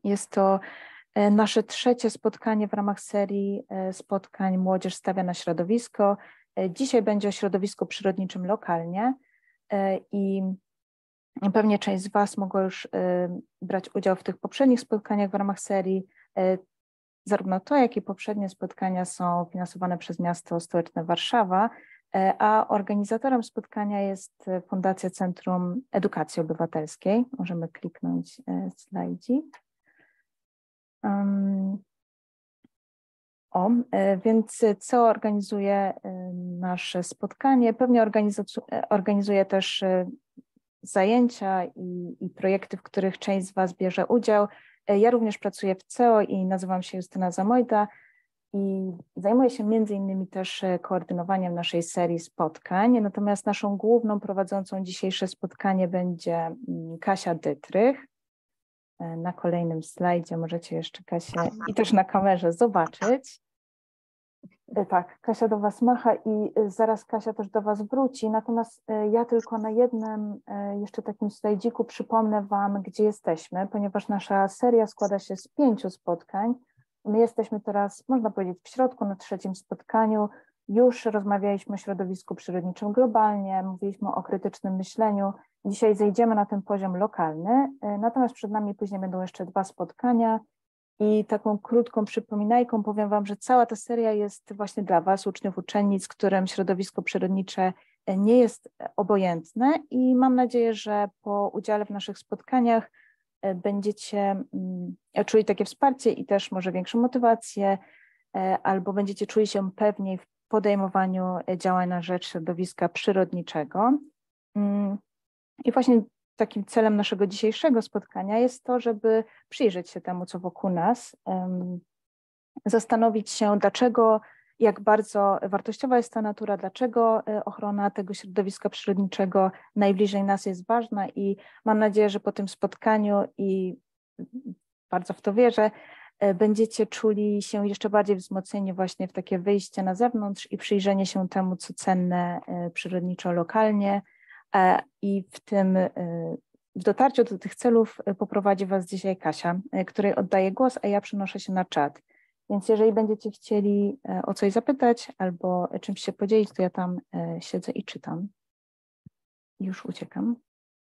Jest to nasze trzecie spotkanie w ramach serii spotkań Młodzież stawia na środowisko. Dzisiaj będzie o środowisku przyrodniczym lokalnie i pewnie część z Was mogła już brać udział w tych poprzednich spotkaniach w ramach serii. Zarówno to, jak i poprzednie spotkania są finansowane przez miasto stołeczne Warszawa, a organizatorem spotkania jest Fundacja Centrum Edukacji Obywatelskiej. Możemy kliknąć slajdzik. Więc co organizuje nasze spotkanie? Pewnie organizuje też zajęcia i projekty, w których część z Was bierze udział. Ja również pracuję w CEO i nazywam się Justyna Zamojda i zajmuję się między innymi też koordynowaniem naszej serii spotkań. Natomiast naszą główną prowadzącą dzisiejsze spotkanie będzie Kasia Dytrych. Na kolejnym slajdzie możecie jeszcze Kasię i też na kamerze zobaczyć. Tak, Kasia do Was macha i zaraz Kasia też do Was wróci, natomiast ja tylko na jednym jeszcze takim slajdziku przypomnę Wam, gdzie jesteśmy, ponieważ nasza seria składa się z 5 spotkań. My jesteśmy teraz, można powiedzieć, w środku, na trzecim spotkaniu. Już rozmawialiśmy o środowisku przyrodniczym globalnie, mówiliśmy o krytycznym myśleniu. Dzisiaj zejdziemy na ten poziom lokalny, natomiast przed nami później będą jeszcze 2 spotkania. I taką krótką przypominajką powiem Wam, że cała ta seria jest właśnie dla Was, uczniów, uczennic, którym środowisko przyrodnicze nie jest obojętne i mam nadzieję, że po udziale w naszych spotkaniach będziecie czuli takie wsparcie i też może większą motywację, albo będziecie czuli się pewniej w podejmowaniu działań na rzecz środowiska przyrodniczego. I właśnie takim celem naszego dzisiejszego spotkania jest to, żeby przyjrzeć się temu, co wokół nas, zastanowić się, dlaczego, jak bardzo wartościowa jest ta natura, dlaczego ochrona tego środowiska przyrodniczego najbliżej nas jest ważna i mam nadzieję, że po tym spotkaniu i bardzo w to wierzę, będziecie czuli się jeszcze bardziej wzmocnieni właśnie w takie wyjście na zewnątrz i przyjrzenie się temu, co cenne przyrodniczo lokalnie, i w dotarciu do tych celów poprowadzi Was dzisiaj Kasia, której oddaję głos, a ja przenoszę się na czat. Więc jeżeli będziecie chcieli o coś zapytać albo czymś się podzielić, to ja tam siedzę i czytam. Już uciekam.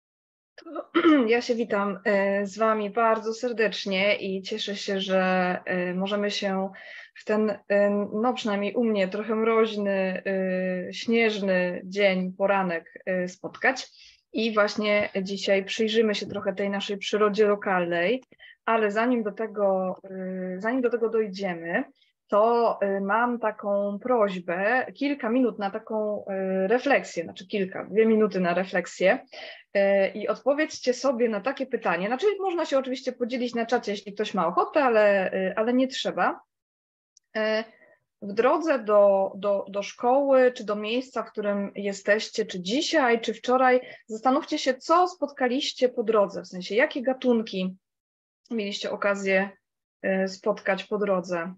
Ja się witam z Wami bardzo serdecznie i cieszę się, że możemy się w ten, no przynajmniej u mnie, trochę mroźny, śnieżny dzień, poranek spotkać. I właśnie dzisiaj przyjrzymy się trochę tej naszej przyrodzie lokalnej, ale zanim do tego dojdziemy, to mam taką prośbę, kilka minut na taką refleksję, znaczy 2 minuty na refleksję i odpowiedzcie sobie na takie pytanie. Znaczy można się oczywiście podzielić na czacie, jeśli ktoś ma ochotę, ale nie trzeba. W drodze do szkoły, czy do miejsca, w którym jesteście, czy dzisiaj, czy wczoraj, zastanówcie się, co spotkaliście po drodze, w sensie jakie gatunki mieliście okazję spotkać po drodze.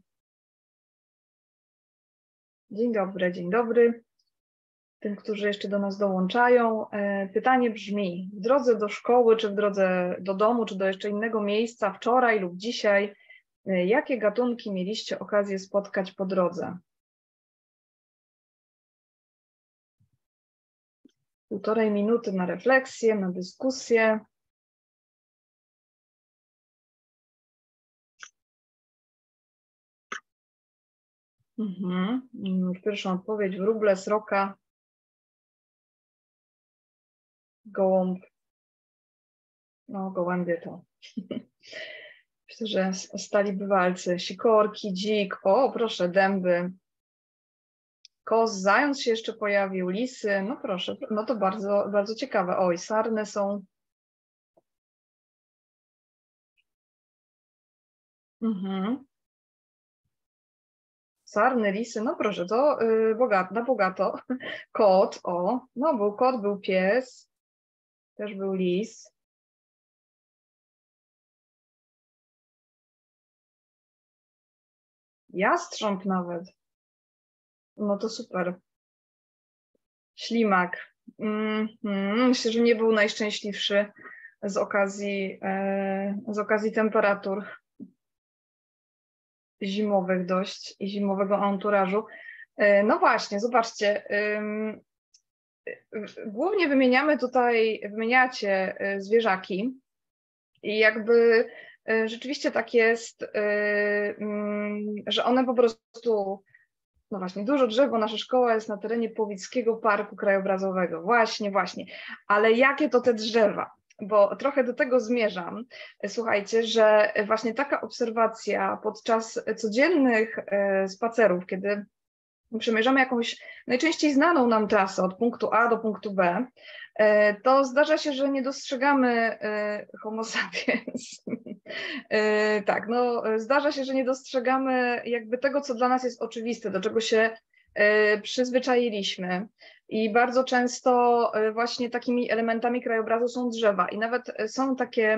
Dzień dobry, dzień dobry. Tym, którzy jeszcze do nas dołączają. Pytanie brzmi, w drodze do szkoły, czy w drodze do domu, czy do jeszcze innego miejsca, wczoraj lub dzisiaj, jakie gatunki mieliście okazję spotkać po drodze? 1,5 minuty na refleksję, na dyskusję. Pierwszą odpowiedź: wróble, sroka, gołąb. No, gołębie to. Myślę, że stali bywalcy. Sikorki, dzik, o proszę, dęby. Koz, zając się jeszcze pojawił, lisy, no proszę, no to bardzo, bardzo ciekawe. Oj, sarny są. Sarny, lisy, no proszę, to na bogato. Kot, o, no był kot, był pies, też był lis. Jastrząb nawet. No to super. Ślimak. Myślę, że nie był najszczęśliwszy z okazji temperatur zimowych dość i zimowego anturażu. No właśnie, zobaczcie, głównie wymieniacie zwierzaki i jakby rzeczywiście tak jest, że one po prostu, no właśnie, dużo drzew, bo nasza szkoła jest na terenie Połowickiego Parku Krajobrazowego, właśnie, ale jakie to te drzewa? Bo trochę do tego zmierzam. Słuchajcie, że właśnie taka obserwacja podczas codziennych spacerów, kiedy przemierzamy jakąś najczęściej znaną nam trasę od punktu A do punktu B, to zdarza się, że nie dostrzegamy Homo sapiens. Tak, no zdarza się, że nie dostrzegamy jakby tego, co dla nas jest oczywiste, do czego się przyzwyczailiśmy. I bardzo często właśnie takimi elementami krajobrazu są drzewa i nawet są takie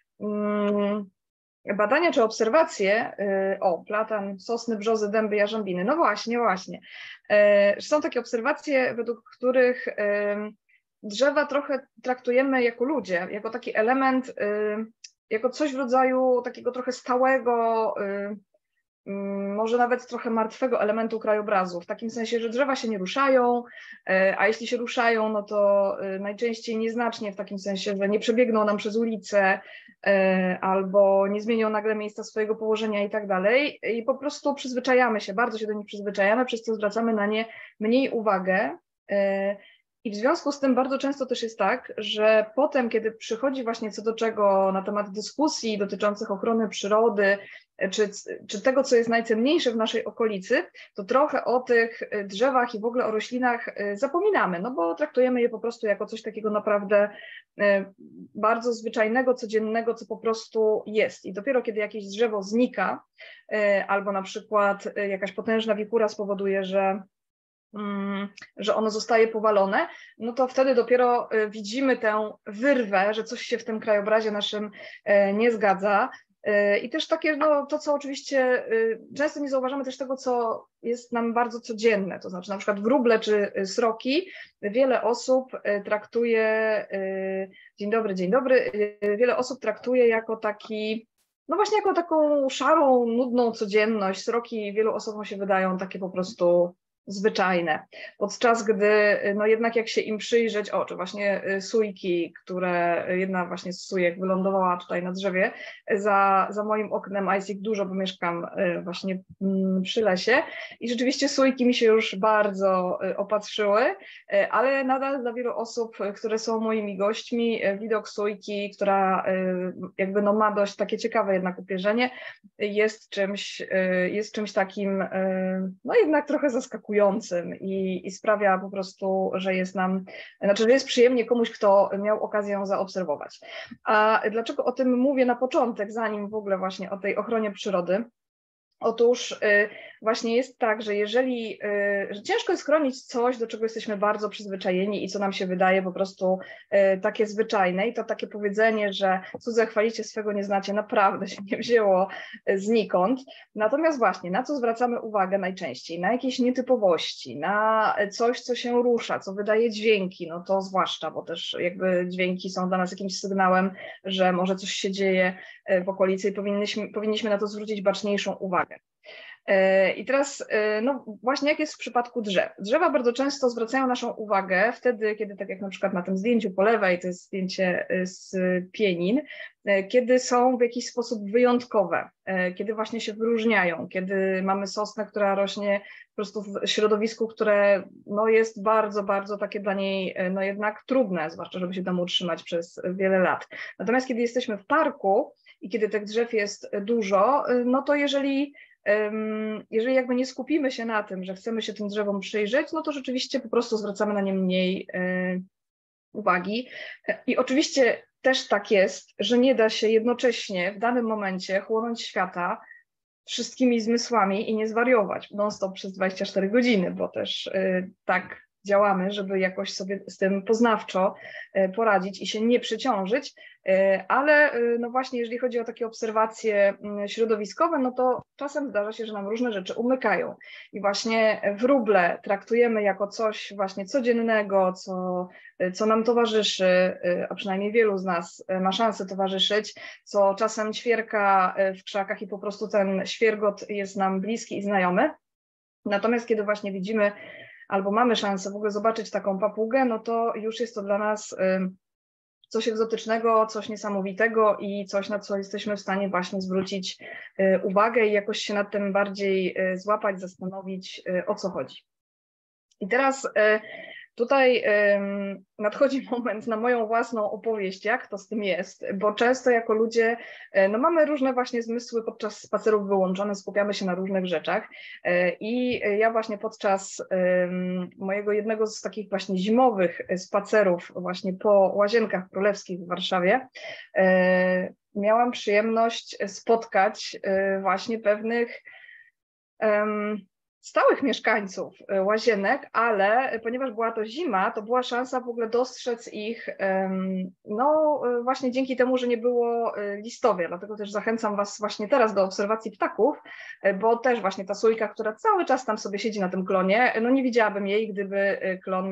badania czy obserwacje, platan, sosny, brzozy, dęby, jarzębiny, no właśnie. Są takie obserwacje, według których drzewa trochę traktujemy jako ludzie, jako taki element, jako coś w rodzaju takiego trochę stałego, może nawet trochę martwego elementu krajobrazu, w takim sensie, że drzewa się nie ruszają, a jeśli się ruszają, no to najczęściej nieznacznie, w takim sensie, że nie przebiegną nam przez ulicę albo nie zmienią nagle miejsca swojego położenia i tak dalej. I po prostu przyzwyczajamy się, bardzo się do nich przyzwyczajamy, przez co zwracamy na nie mniej uwagę. I w związku z tym bardzo często też jest tak, że potem, kiedy przychodzi właśnie co do czego na temat dyskusji dotyczących ochrony przyrody, czy tego, co jest najcenniejsze w naszej okolicy, to trochę o tych drzewach i w ogóle o roślinach zapominamy, no bo traktujemy je po prostu jako coś takiego naprawdę bardzo zwyczajnego, codziennego, co po prostu jest. I dopiero kiedy jakieś drzewo znika, albo na przykład jakaś potężna wikura spowoduje, że ono zostaje powalone, no to wtedy dopiero widzimy tę wyrwę, że coś się w tym krajobrazie naszym nie zgadza. I też takie, no to co oczywiście często nie zauważamy też tego, co jest nam bardzo codzienne, to znaczy na przykład wróble czy sroki wiele osób traktuje, dzień dobry, wiele osób traktuje jako taki, no właśnie jako taką szarą, nudną codzienność. Sroki wielu osobom się wydają takie po prostu zwyczajne, podczas gdy no jednak jak się im przyjrzeć, czy właśnie sójki, jedna właśnie z sójek wylądowała tutaj na drzewie za moim oknem, a jest ich dużo, bo mieszkam właśnie przy lesie i rzeczywiście sójki mi się już bardzo opatrzyły, ale nadal dla wielu osób, które są moimi gośćmi, widok sójki, która jakby no ma dość takie ciekawe jednak upierzenie, jest czymś takim no jednak trochę zaskakującym i sprawia po prostu, że jest przyjemnie komuś, kto miał okazję ją zaobserwować. A dlaczego o tym mówię na początek, zanim w ogóle właśnie o tej ochronie przyrody? Otóż właśnie jest tak, że że ciężko jest chronić coś, do czego jesteśmy bardzo przyzwyczajeni i co nam się wydaje po prostu takie zwyczajne, i to takie powiedzenie, że cudze chwalicie, swego nie znacie, naprawdę się nie wzięło znikąd. Natomiast właśnie, na co zwracamy uwagę najczęściej? Na jakieś nietypowości, na coś, co się rusza, co wydaje dźwięki, no to zwłaszcza, bo też jakby dźwięki są dla nas jakimś sygnałem, że może coś się dzieje w okolicy i powinniśmy na to zwrócić baczniejszą uwagę. I teraz, no właśnie jak jest w przypadku drzew? Drzewa bardzo często zwracają naszą uwagę wtedy, kiedy, tak jak na przykład na tym zdjęciu po lewej, to jest zdjęcie z pienin, kiedy są w jakiś sposób wyjątkowe, kiedy właśnie się wyróżniają, kiedy mamy sosnę, która rośnie po prostu w środowisku, które no jest bardzo, bardzo takie dla niej no jednak trudne, zwłaszcza żeby się tam utrzymać przez wiele lat. Natomiast kiedy jesteśmy w parku i kiedy tych drzew jest dużo, no to jeżeli jakby nie skupimy się na tym, że chcemy się tym drzewom przyjrzeć, no to rzeczywiście po prostu zwracamy na nie mniej uwagi. I oczywiście też tak jest, że nie da się jednocześnie w danym momencie chłonąć świata wszystkimi zmysłami i nie zwariować non-stop przez 24 godziny, bo też tak działamy, żeby jakoś sobie z tym poznawczo poradzić i się nie przeciążyć, ale no właśnie jeżeli chodzi o takie obserwacje środowiskowe, no to czasem zdarza się, że nam różne rzeczy umykają i właśnie wróble traktujemy jako coś właśnie codziennego, co nam towarzyszy, a przynajmniej wielu z nas ma szansę towarzyszyć, co czasem ćwierka w krzakach i po prostu ten świergot jest nam bliski i znajomy. Natomiast kiedy właśnie widzimy albo mamy szansę w ogóle zobaczyć taką papugę, no to już jest to dla nas coś egzotycznego, coś niesamowitego i coś, na co jesteśmy w stanie właśnie zwrócić uwagę i jakoś się nad tym bardziej złapać, zastanowić, o co chodzi. I teraz tutaj nadchodzi moment na moją własną opowieść, jak to z tym jest, bo często jako ludzie no mamy różne właśnie zmysły podczas spacerów wyłączone, skupiamy się na różnych rzeczach i ja właśnie podczas mojego jednego z takich właśnie zimowych spacerów właśnie po Łazienkach Królewskich w Warszawie miałam przyjemność spotkać właśnie pewnych stałych mieszkańców Łazienek, ale ponieważ była to zima, to była szansa w ogóle dostrzec ich, no właśnie dzięki temu, że nie było listowia, dlatego też zachęcam Was właśnie teraz do obserwacji ptaków, bo też właśnie ta sójka, która cały czas tam sobie siedzi na tym klonie, no nie widziałabym jej, gdyby klon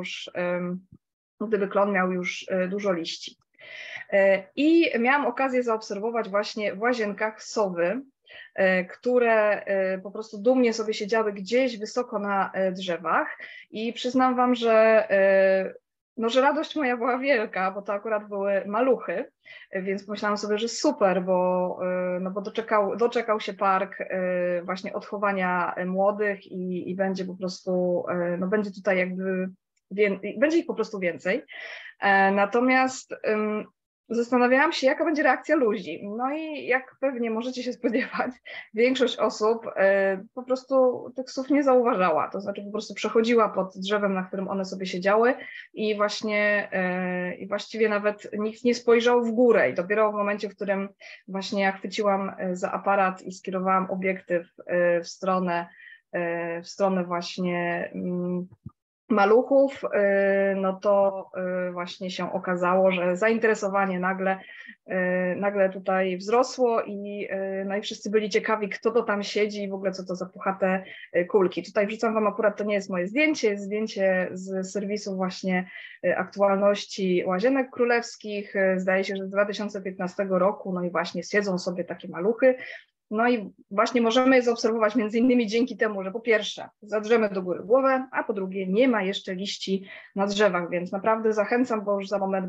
miał już dużo liści. I miałam okazję zaobserwować właśnie w Łazienkach sowy, które po prostu dumnie sobie siedziały gdzieś wysoko na drzewach i przyznam Wam, że radość moja była wielka, bo to akurat były maluchy, więc pomyślałam sobie, że super, bo doczekał się park właśnie odchowania młodych i będzie po prostu, no będzie tutaj jakby, będzie ich po prostu więcej. Natomiast zastanawiałam się, jaka będzie reakcja ludzi. No i jak pewnie możecie się spodziewać, większość osób po prostu tych słów nie zauważała. To znaczy po prostu przechodziła pod drzewem, na którym one sobie siedziały i właściwie nawet nikt nie spojrzał w górę. I dopiero w momencie, w którym właśnie ja chwyciłam za aparat i skierowałam obiektyw w stronę właśnie maluchów, no to właśnie się okazało, że zainteresowanie nagle tutaj wzrosło i wszyscy byli ciekawi, kto to tam siedzi i w ogóle co to za puchate kulki. Tutaj wrzucam Wam akurat, to nie jest moje zdjęcie, jest zdjęcie z serwisu właśnie aktualności Łazienek Królewskich, zdaje się, że z 2015 roku, no i właśnie siedzą sobie takie maluchy. No i właśnie możemy je zaobserwować między innymi dzięki temu, że po pierwsze zadrzemy do góry głowę, a po drugie nie ma jeszcze liści na drzewach, więc naprawdę zachęcam, bo już za moment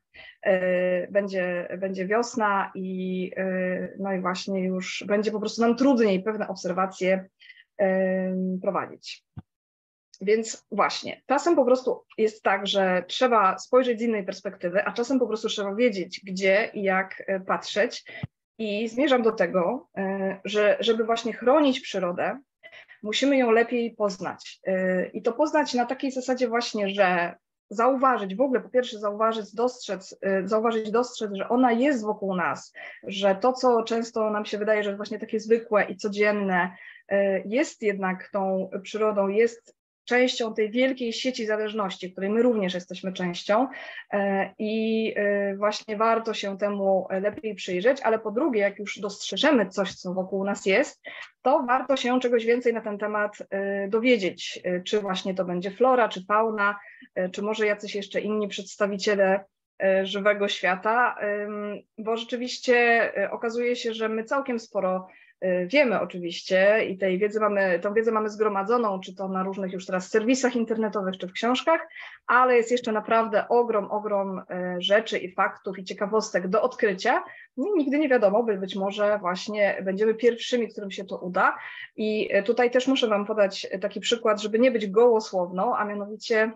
będzie wiosna i no i właśnie już będzie po prostu nam trudniej pewne obserwacje prowadzić. Więc właśnie, czasem po prostu jest tak, że trzeba spojrzeć z innej perspektywy, a czasem po prostu trzeba wiedzieć, gdzie i jak patrzeć. I zmierzam do tego, że żeby właśnie chronić przyrodę, musimy ją lepiej poznać. I to poznać na takiej zasadzie właśnie, że zauważyć, w ogóle po pierwsze zauważyć, dostrzec, że ona jest wokół nas, że to, co często nam się wydaje, że jest właśnie takie zwykłe i codzienne, jest jednak tą przyrodą, jest częścią tej wielkiej sieci zależności, której my również jesteśmy częścią i właśnie warto się temu lepiej przyjrzeć, ale po drugie, jak już dostrzeżemy coś, co wokół nas jest, to warto się czegoś więcej na ten temat dowiedzieć, czy właśnie to będzie flora, czy fauna, czy może jacyś jeszcze inni przedstawiciele żywego świata, bo rzeczywiście okazuje się, że my całkiem sporo wiemy oczywiście i tą wiedzę mamy zgromadzoną, czy to na różnych już teraz serwisach internetowych, czy w książkach, ale jest jeszcze naprawdę ogrom rzeczy i faktów i ciekawostek do odkrycia. Nigdy nie wiadomo, być może właśnie będziemy pierwszymi, którym się to uda. I tutaj też muszę Wam podać taki przykład, żeby nie być gołosłowną, a mianowicie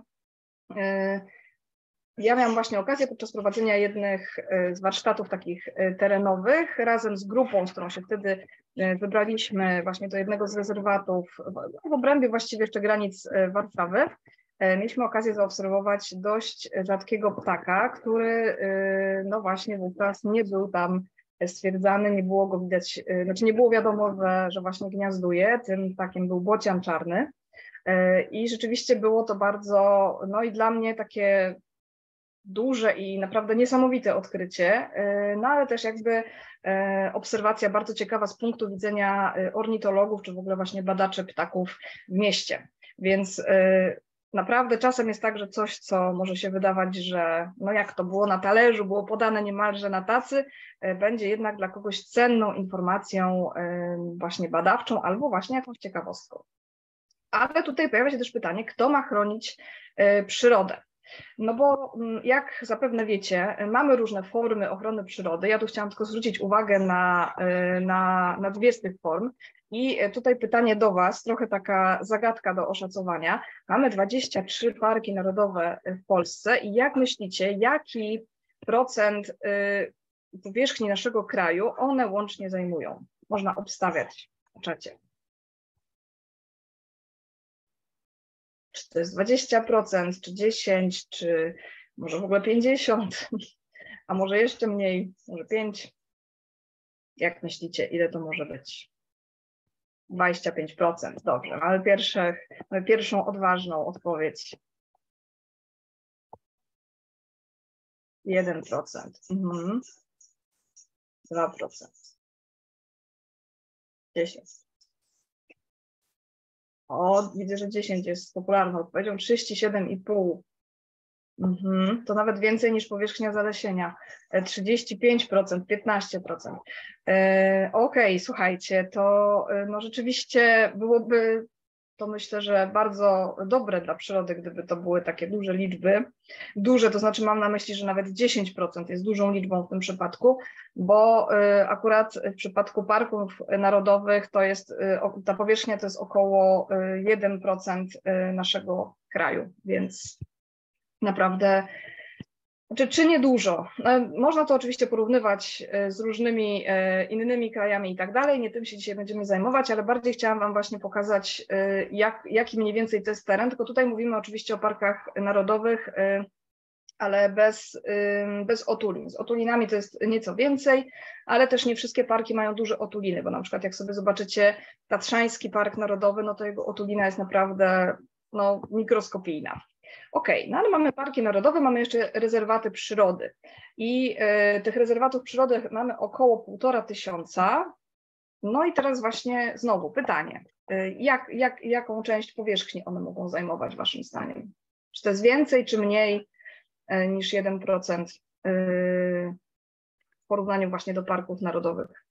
ja miałam właśnie okazję podczas prowadzenia jednych z warsztatów takich terenowych razem z grupą, z którą się wtedy wybraliśmy właśnie do jednego z rezerwatów w obrębie właściwie jeszcze granic Warszawy. Mieliśmy okazję zaobserwować dość rzadkiego ptaka, który no właśnie wówczas nie był tam stwierdzany, nie było go widać, znaczy nie było wiadomo, że właśnie gniazduje. Tym ptakiem był bocian czarny. I rzeczywiście było to bardzo, no i dla mnie takie duże i naprawdę niesamowite odkrycie, no ale też jakby obserwacja bardzo ciekawa z punktu widzenia ornitologów, czy w ogóle właśnie badaczy ptaków w mieście. Więc naprawdę czasem jest tak, że coś, co może się wydawać, że no jak to było na talerzu, było podane niemalże na tacy, będzie jednak dla kogoś cenną informacją właśnie badawczą albo właśnie jakąś ciekawostką. Ale tutaj pojawia się też pytanie, kto ma chronić przyrodę? No bo jak zapewne wiecie, mamy różne formy ochrony przyrody. Ja tu chciałam tylko zwrócić uwagę na dwie z tych form. I tutaj pytanie do Was, trochę taka zagadka do oszacowania. Mamy 23 parki narodowe w Polsce i jak myślicie, jaki procent powierzchni naszego kraju one łącznie zajmują? Można obstawiać na czacie. Czy to jest 20%, czy 10%, czy może w ogóle 50%, a może jeszcze mniej, może 5%? Jak myślicie, ile to może być? 25%, dobrze. Mamy pierwszą odważną odpowiedź. 1%. 2%. 10%. O, widzę, że 10 jest popularną odpowiedzią, 37,5%. To nawet więcej niż powierzchnia zalesienia. 35%, 15%. Okej, słuchajcie, to no rzeczywiście byłoby to myślę, że bardzo dobre dla przyrody, gdyby to były takie duże liczby. Duże, to znaczy mam na myśli, że nawet 10% jest dużą liczbą w tym przypadku, bo akurat w przypadku parków narodowych to jest, ta powierzchnia to jest około 1% naszego kraju, więc naprawdę, czy niedużo. Można to oczywiście porównywać z różnymi innymi krajami i tak dalej, nie tym się dzisiaj będziemy zajmować, ale bardziej chciałam Wam właśnie pokazać, jaki mniej więcej to jest teren, tylko tutaj mówimy oczywiście o parkach narodowych, ale bez otulin. Z otulinami to jest nieco więcej, ale też nie wszystkie parki mają duże otuliny, bo na przykład jak sobie zobaczycie Tatrzański Park Narodowy, no to jego otulina jest naprawdę no, mikroskopijna. Okej, no ale mamy parki narodowe, mamy jeszcze rezerwaty przyrody i tych rezerwatów przyrody mamy około 1500. No i teraz właśnie znowu pytanie, jaką część powierzchni one mogą zajmować waszym zdaniem? Czy to jest więcej, czy mniej niż 1% w porównaniu właśnie do parków narodowych?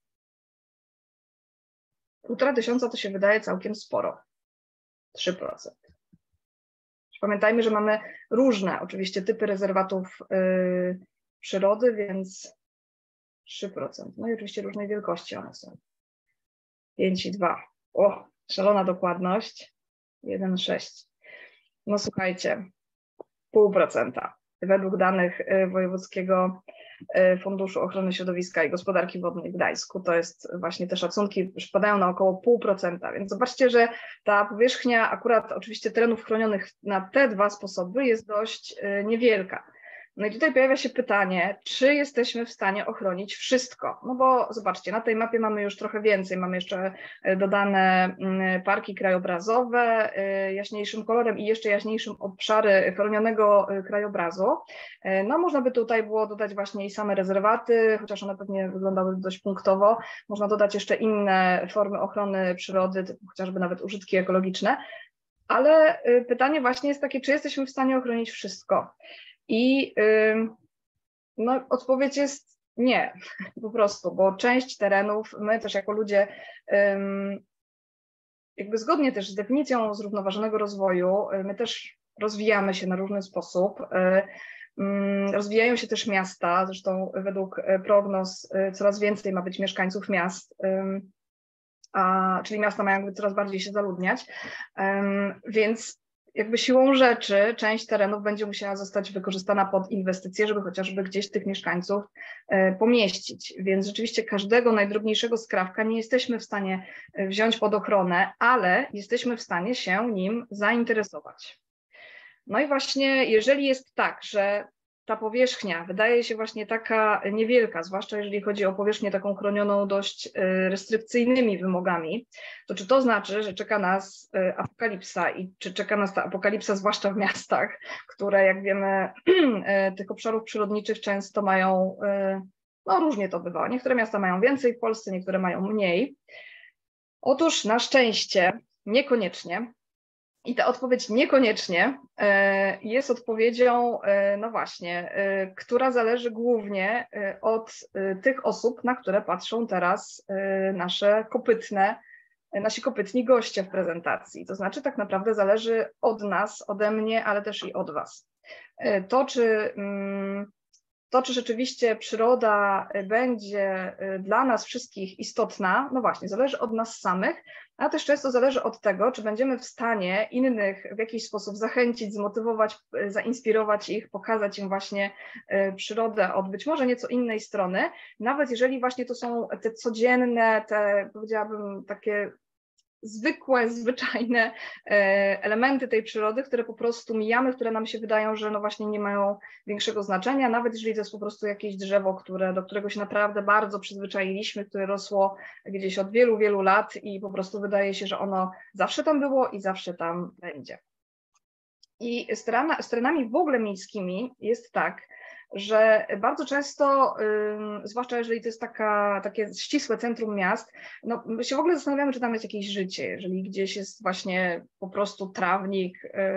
1500 to się wydaje całkiem sporo, 3%. Pamiętajmy, że mamy różne oczywiście typy rezerwatów przyrody, więc 3%. No i oczywiście różnej wielkości one są. 5,2. O, szalona dokładność. 1,6. No słuchajcie, 0,5%. Według danych Wojewódzkiego Funduszu Ochrony Środowiska i Gospodarki Wodnej w Gdańsku, to jest właśnie te szacunki przypadają na około 0,5%, więc zobaczcie, że ta powierzchnia akurat oczywiście terenów chronionych na te dwa sposoby jest dość niewielka. No i tutaj pojawia się pytanie, czy jesteśmy w stanie ochronić wszystko? No bo zobaczcie, na tej mapie mamy już trochę więcej, mamy jeszcze dodane parki krajobrazowe jaśniejszym kolorem i jeszcze jaśniejszym obszary chronionego krajobrazu. No można by tutaj było dodać właśnie i same rezerwaty, chociaż one pewnie wyglądały dość punktowo. Można dodać jeszcze inne formy ochrony przyrody, typu chociażby nawet użytki ekologiczne. Ale pytanie właśnie jest takie, czy jesteśmy w stanie ochronić wszystko? I no, odpowiedź jest nie, po prostu, bo część terenów, my też jako ludzie, jakby zgodnie też z definicją zrównoważonego rozwoju, my też rozwijamy się na różny sposób. Rozwijają się też miasta, zresztą według prognoz coraz więcej ma być mieszkańców miast, czyli miasta mają jakby coraz bardziej się zaludniać, więc jakby siłą rzeczy część terenów będzie musiała zostać wykorzystana pod inwestycje, żeby chociażby gdzieś tych mieszkańców pomieścić. Więc rzeczywiście każdego najdrobniejszego skrawka nie jesteśmy w stanie wziąć pod ochronę, ale jesteśmy w stanie się nim zainteresować. No i właśnie jeżeli jest tak, że ta powierzchnia wydaje się właśnie taka niewielka, zwłaszcza jeżeli chodzi o powierzchnię taką chronioną dość restrykcyjnymi wymogami, to czy to znaczy, że czeka nas apokalipsa i czy czeka nas ta apokalipsa zwłaszcza w miastach, które jak wiemy tych obszarów przyrodniczych często mają, no różnie to bywa, niektóre miasta mają więcej w Polsce, niektóre mają mniej. Otóż na szczęście niekoniecznie. I ta odpowiedź niekoniecznie jest odpowiedzią, no właśnie, która zależy głównie od tych osób, na które patrzą teraz nasi kopytni goście w prezentacji. To znaczy tak naprawdę zależy od nas, ode mnie, ale też i od was. To, czy rzeczywiście przyroda będzie dla nas wszystkich istotna, no właśnie, zależy od nas samych, a też często zależy od tego, czy będziemy w stanie innych w jakiś sposób zachęcić, zmotywować, zainspirować ich, pokazać im właśnie przyrodę od być może nieco innej strony, nawet jeżeli właśnie to są te codzienne, te powiedziałabym takie zwykłe, zwyczajne elementy tej przyrody, które po prostu mijamy, które nam się wydają, że no właśnie nie mają większego znaczenia, nawet jeżeli to jest po prostu jakieś drzewo, do którego się naprawdę bardzo przyzwyczailiśmy, które rosło gdzieś od wielu, wielu lat i po prostu wydaje się, że ono zawsze tam było i zawsze tam będzie. I z terenami w ogóle miejskimi jest tak, że bardzo często, zwłaszcza jeżeli to jest takie ścisłe centrum miast, no my się w ogóle zastanawiamy, czy tam jest jakieś życie, jeżeli gdzieś jest właśnie po prostu trawnik,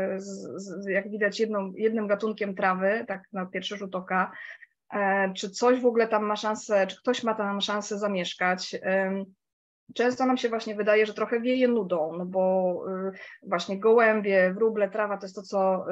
jak widać jednym gatunkiem trawy, tak na pierwszy rzut oka, czy coś w ogóle tam ma szansę, czy ktoś ma tam szansę zamieszkać. Często nam się właśnie wydaje, że trochę wieje nudą, no bo właśnie gołębie, wróble, trawa to jest to,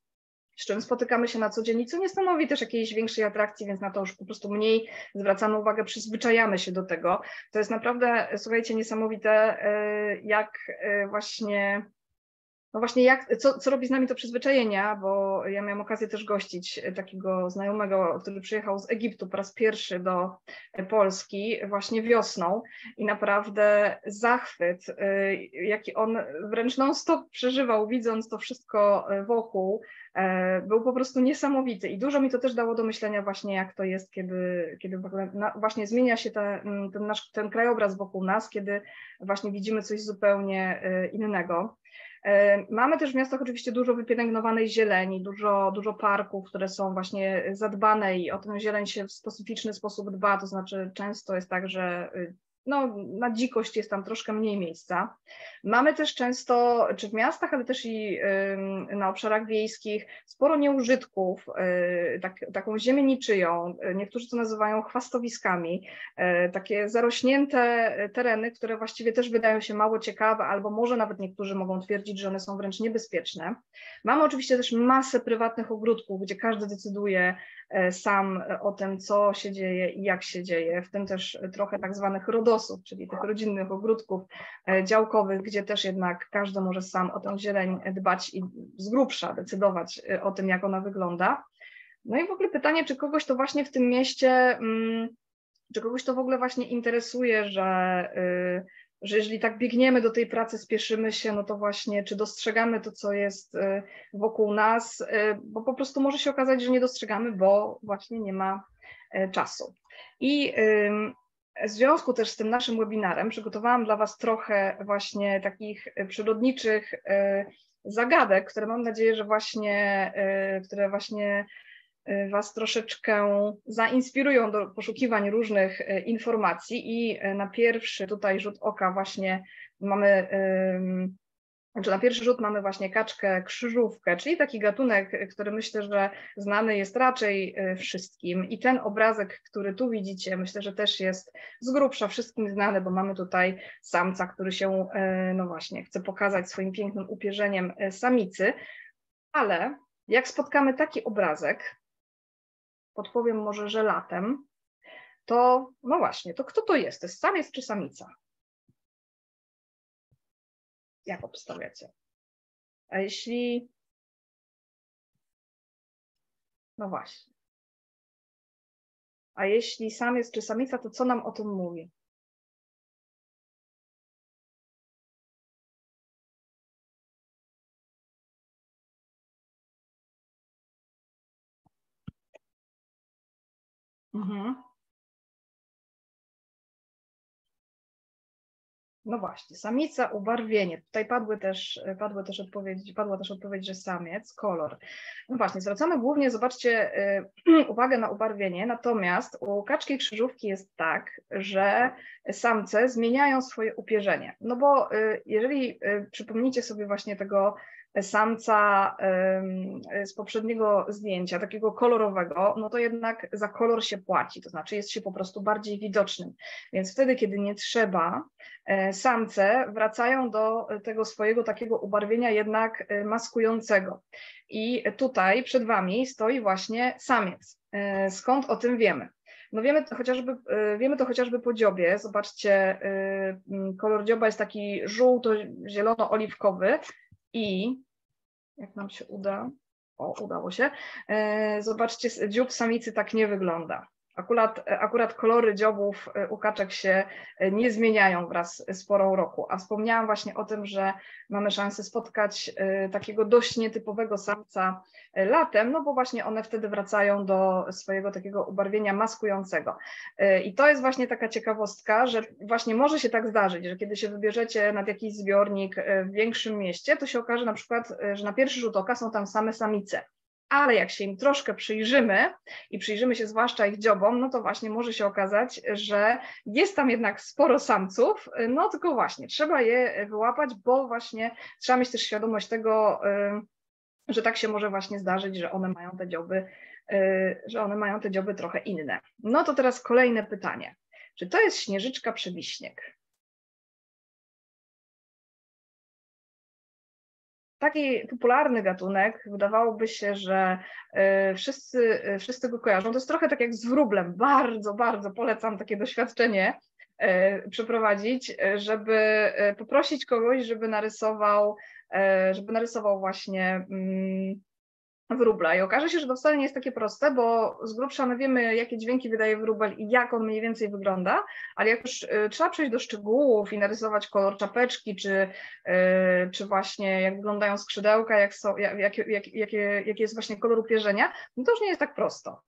z czym spotykamy się na co dzień i co nie stanowi też jakiejś większej atrakcji, więc na to już po prostu mniej zwracamy uwagę, przyzwyczajamy się do tego. To jest naprawdę, słuchajcie, niesamowite, jak właśnie... No właśnie, co robi z nami to przyzwyczajenia, bo ja miałam okazję też gościć takiego znajomego, który przyjechał z Egiptu po raz pierwszy do Polski właśnie wiosną i naprawdę zachwyt, jaki on wręcz non-stop przeżywał, widząc to wszystko wokół, był po prostu niesamowity i dużo mi to też dało do myślenia właśnie, jak to jest, kiedy w ogóle właśnie zmienia się ten krajobraz wokół nas, kiedy właśnie widzimy coś zupełnie innego. Mamy też w miastach oczywiście dużo wypielęgnowanej zieleni, dużo parków, które są właśnie zadbane i o tę zieleń się w specyficzny sposób dba, to znaczy często jest tak, że no, na dzikość jest tam troszkę mniej miejsca. Mamy też często, czy w miastach, ale też i na obszarach wiejskich, sporo nieużytków, taką ziemię niczyją, niektórzy to nazywają chwastowiskami, takie zarośnięte tereny, które właściwie też wydają się mało ciekawe, albo może nawet niektórzy mogą twierdzić, że one są wręcz niebezpieczne. Mamy oczywiście też masę prywatnych ogródków, gdzie każdy decyduje sam o tym, co się dzieje i jak się dzieje, w tym też trochę tak zwanych rodosów, czyli tych rodzinnych ogródków działkowych, gdzie też jednak każdy może sam o tę zieleń dbać i z grubsza decydować o tym, jak ona wygląda. No i w ogóle pytanie, czy kogoś to właśnie w tym mieście, czy kogoś to w ogóle właśnie interesuje, że jeżeli tak biegniemy do tej pracy, spieszymy się, no to właśnie, czy dostrzegamy to, co jest wokół nas, bo po prostu może się okazać, że nie dostrzegamy, bo właśnie nie ma czasu. I w związku też z tym naszym webinarem przygotowałam dla Was trochę właśnie takich przyrodniczych zagadek, które mam nadzieję, że które właśnie Was troszeczkę zainspirują do poszukiwań różnych informacji i na pierwszy tutaj rzut oka właśnie mamy, na pierwszy rzut mamy właśnie kaczkę krzyżówkę, czyli taki gatunek, który myślę, że znany jest raczej wszystkim i ten obrazek, który tu widzicie, myślę, że też jest z grubsza wszystkim znany, bo mamy tutaj samca, który się, no właśnie, chce pokazać swoim pięknym upierzeniem samicy, ale jak spotkamy taki obrazek, podpowiem może, że latem, to no właśnie, to kto to jest? To jest samiec czy samica? Jak obstawiacie? A jeśli... No właśnie. A jeśli samiec czy samica, to co nam o tym mówi? Mhm. No właśnie, samica, ubarwienie. Tutaj padła też odpowiedź, że samiec, kolor. No właśnie, zwracamy głównie, zobaczcie, uwagę na ubarwienie, natomiast u kaczki krzyżówki jest tak, że samce zmieniają swoje upierzenie. No bo jeżeli przypomnicie sobie właśnie tego samca z poprzedniego zdjęcia, takiego kolorowego, no to jednak za kolor się płaci, to znaczy jest się po prostu bardziej widocznym. Więc wtedy, kiedy nie trzeba, samce wracają do tego swojego takiego ubarwienia jednak maskującego. I tutaj przed Wami stoi właśnie samiec. Skąd o tym wiemy? No wiemy to chociażby po dziobie. Zobaczcie, kolor dzioba jest taki żółto-zielono-oliwkowy i jak nam się uda, udało się, zobaczcie, dziób samicy tak nie wygląda. Akurat kolory dziobów u kaczek się nie zmieniają wraz z porą roku, a wspomniałam właśnie o tym, że mamy szansę spotkać takiego dość nietypowego samca latem, no bo właśnie one wtedy wracają do swojego takiego ubarwienia maskującego. I to jest właśnie taka ciekawostka, że właśnie może się tak zdarzyć, że kiedy się wybierzecie nad jakiś zbiornik w większym mieście, to się okaże na przykład, że na pierwszy rzut oka są tam same samice. Ale jak się im troszkę przyjrzymy i przyjrzymy się zwłaszcza ich dziobom, no to właśnie może się okazać, że jest tam jednak sporo samców, no tylko właśnie trzeba je wyłapać, bo właśnie trzeba mieć też świadomość tego, że tak się może właśnie zdarzyć, że one mają te dzioby trochę inne. No to teraz kolejne pytanie. Czy to jest śnieżyczka przewiśniek? Taki popularny gatunek, wydawałoby się, że wszyscy go kojarzą. To jest trochę tak jak z wróblem. Bardzo, bardzo polecam takie doświadczenie przeprowadzić, żeby poprosić kogoś, żeby narysował właśnie wróbla. I okaże się, że to wcale nie jest takie proste, bo z grubsza my wiemy, jakie dźwięki wydaje wróbel i jak on mniej więcej wygląda, ale jak już trzeba przejść do szczegółów i narysować kolor czapeczki, czy właśnie jak wyglądają skrzydełka, jaki jest właśnie kolor upierzenia, no to już nie jest tak prosto.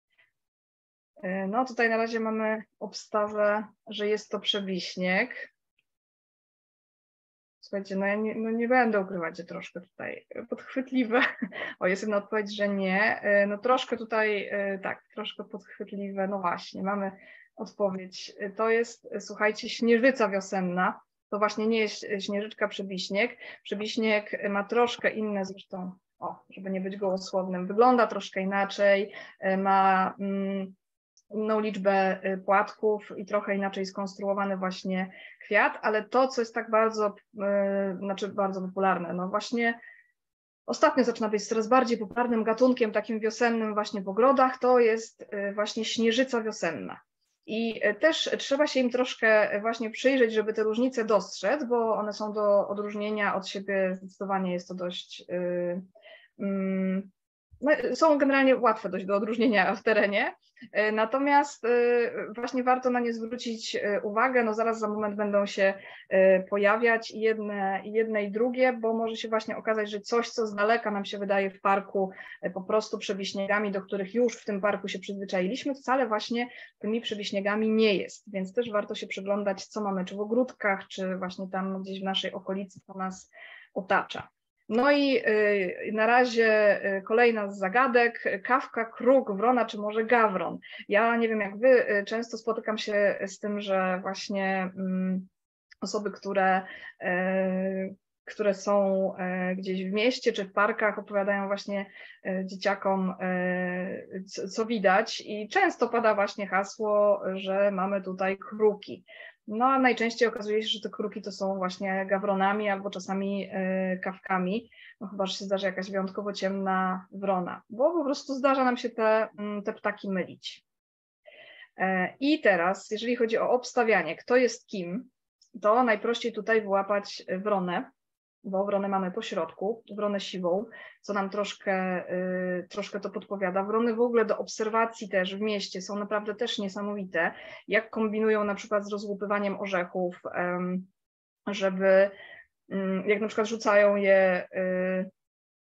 No tutaj na razie mamy obstawę, że jest to przewiśniek. Słuchajcie, no ja nie będę ukrywać, że troszkę tutaj podchwytliwe. O, jest jedna odpowiedź, że nie. No troszkę tutaj, tak, troszkę podchwytliwe. No właśnie, mamy odpowiedź. To jest, słuchajcie, śnieżyca wiosenna. To właśnie nie jest śnieżyczka przebiśnieg. Przebiśnieg ma troszkę inne zresztą, żeby nie być gołosłownym, wygląda troszkę inaczej, ma inną liczbę płatków i trochę skonstruowany właśnie kwiat, ale to, co jest tak bardzo popularne, no właśnie ostatnio zaczyna być coraz bardziej popularnym gatunkiem takim wiosennym właśnie w ogrodach, to jest właśnie śnieżyca wiosenna. I też trzeba się im troszkę właśnie przyjrzeć, żeby te różnice dostrzec, bo one są do odróżnienia od siebie, zdecydowanie jest to dość są generalnie łatwe dość do odróżnienia w terenie, natomiast właśnie warto na nie zwrócić uwagę, no zaraz za moment będą się pojawiać i jedne i drugie, bo może się właśnie okazać, że coś, co z daleka nam się wydaje w parku po prostu przebiśniegami, do których już w tym parku się przyzwyczailiśmy, wcale właśnie tymi przebiśniegami nie jest, więc też warto się przyglądać, co mamy, czy w ogródkach, czy właśnie tam gdzieś w naszej okolicy, co nas otacza. No i na razie kolejna z zagadek, kawka, kruk, wrona czy może gawron. Ja nie wiem jak wy, często spotykam się z tym, że właśnie osoby, które są gdzieś w mieście czy w parkach, opowiadają właśnie dzieciakom, co widać i często pada właśnie hasło, że mamy tutaj kruki. No a najczęściej okazuje się, że te kruki to są właśnie gawronami albo czasami kawkami, no chyba, że się zdarzy jakaś wyjątkowo ciemna wrona, bo po prostu zdarza nam się te ptaki mylić. I teraz, jeżeli chodzi o obstawianie, kto jest kim, to najprościej tutaj wyłapać wronę, bo wronę mamy po środku, wronę siwą, co nam troszkę to podpowiada. Wrony w ogóle do obserwacji też w mieście są naprawdę też niesamowite, jak kombinują na przykład z rozłupywaniem orzechów, żeby jak na przykład rzucają je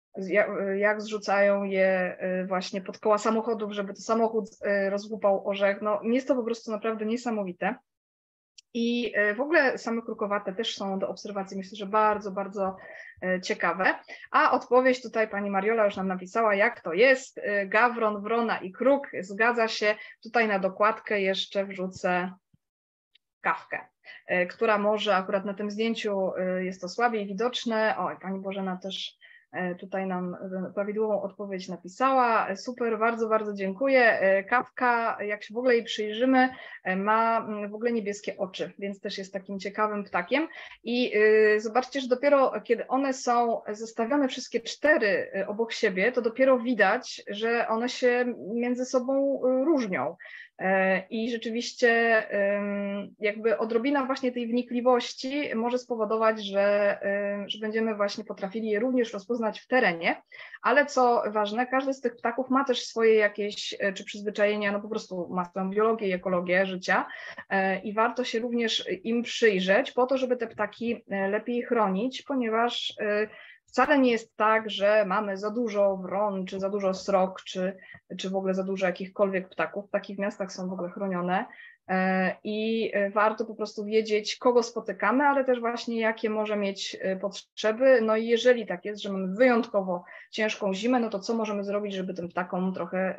jak zrzucają je właśnie pod koła samochodów, żeby to samochód rozłupał orzech. No, jest to po prostu naprawdę niesamowite. I w ogóle same krukowate też są do obserwacji, myślę, że bardzo, bardzo ciekawe. A odpowiedź tutaj pani Mariola już nam napisała, jak to jest. Gawron, wrona i kruk, zgadza się. Tutaj na dokładkę jeszcze wrzucę kawkę, która może akurat na tym zdjęciu jest to słabiej widoczne. Oj, pani Bożena też tutaj nam prawidłową odpowiedź napisała. Super, bardzo, bardzo dziękuję. Kawka, jak się w ogóle jej przyjrzymy, ma w ogóle niebieskie oczy, więc też jest takim ciekawym ptakiem. I zobaczcie, że dopiero kiedy one są zestawione wszystkie 4 obok siebie, to dopiero widać, że one się między sobą różnią. I rzeczywiście jakby odrobina właśnie tej wnikliwości może spowodować, że będziemy właśnie potrafili je również rozpoznać w terenie, ale co ważne, każdy z tych ptaków ma też swoje jakieś czy przyzwyczajenia, no po prostu ma swoją biologię i ekologię życia i warto się również im przyjrzeć po to, żeby te ptaki lepiej chronić, ponieważ wcale nie jest tak, że mamy za dużo wron, czy za dużo srok, czy w ogóle za dużo jakichkolwiek ptaków. Ptaki w miastach są w ogóle chronione i warto po prostu wiedzieć, kogo spotykamy, ale też właśnie jakie może mieć potrzeby. No i jeżeli tak jest, że mamy wyjątkowo ciężką zimę, no to co możemy zrobić, żeby tym ptakom trochę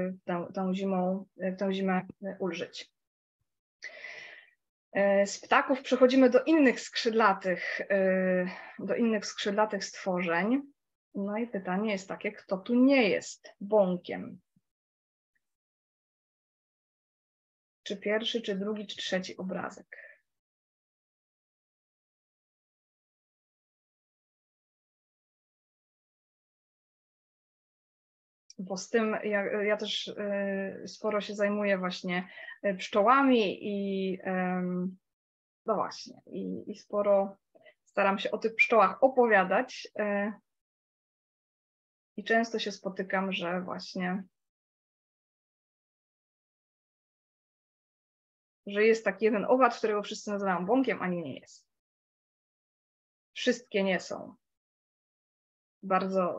tę zimę ulżyć. Z ptaków przechodzimy do innych skrzydlatych stworzeń. No i pytanie jest takie, kto tu nie jest bąkiem? Czy pierwszy, czy drugi, czy trzeci obrazek? Bo z tym ja też sporo się zajmuję właśnie pszczołami i no właśnie, i sporo staram się o tych pszczołach opowiadać i często się spotykam, że właśnie że jest taki jeden owad, którego wszyscy nazywają bąkiem, a nie jest. Wszystkie nie są. Bardzo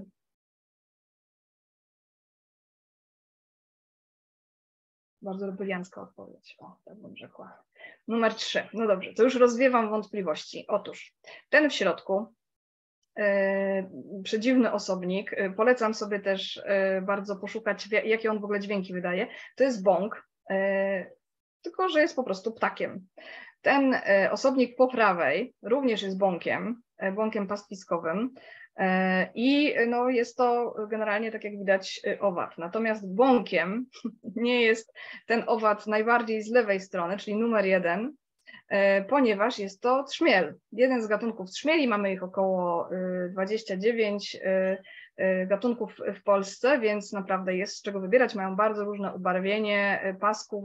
bardzo rebeliancka odpowiedź. O, tak bym rzekła. Numer 3. No dobrze, to już rozwiewam wątpliwości. Otóż ten w środku, przedziwny osobnik, polecam sobie też bardzo poszukać, jakie on w ogóle dźwięki wydaje. To jest bąk, tylko że jest po prostu ptakiem. Ten osobnik po prawej również jest bąkiem pastwiskowym i no, jest to generalnie, tak jak widać, owad. Natomiast bąkiem nie jest ten owad najbardziej z lewej strony, czyli numer 1, ponieważ jest to trzmiel. Jeden z gatunków trzmieli, mamy ich około 29 gatunków w Polsce, więc naprawdę jest z czego wybierać. Mają bardzo różne ubarwienie pasków,